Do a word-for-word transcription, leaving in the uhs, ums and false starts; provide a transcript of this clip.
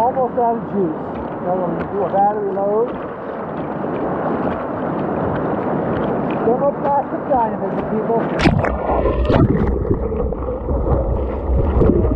almost out of juice. So I'm going to do a battery load. Thermoplastic dynamism, people.